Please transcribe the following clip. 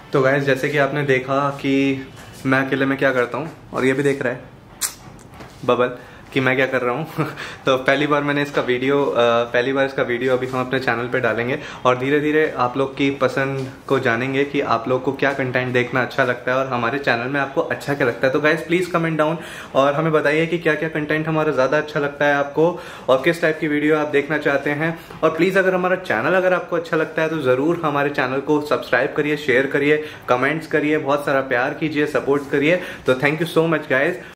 तो गाइस जैसे कि आपने देखा कि मैं अकेले में क्या करता हूँ, और ये भी देख रहा है बबल कि मैं क्या कर रहा हूँ। तो पहली बार इसका वीडियो अभी हम अपने चैनल पे डालेंगे और धीरे धीरे आप लोग की पसंद को जानेंगे कि आप लोग को क्या कंटेंट देखना अच्छा लगता है और हमारे चैनल में आपको अच्छा क्या लगता है। तो गाइस प्लीज़ कमेंट डाउन और हमें बताइए कि क्या क्या कंटेंट हमारा ज़्यादा अच्छा लगता है आपको और किस टाइप की वीडियो आप देखना चाहते हैं। और प्लीज़ अगर हमारा चैनल अगर आपको अच्छा लगता है तो ज़रूर हमारे चैनल को सब्सक्राइब करिए, शेयर करिए, कमेंट्स करिए, बहुत सारा प्यार कीजिए, सपोर्ट करिए। तो thank you so much guys.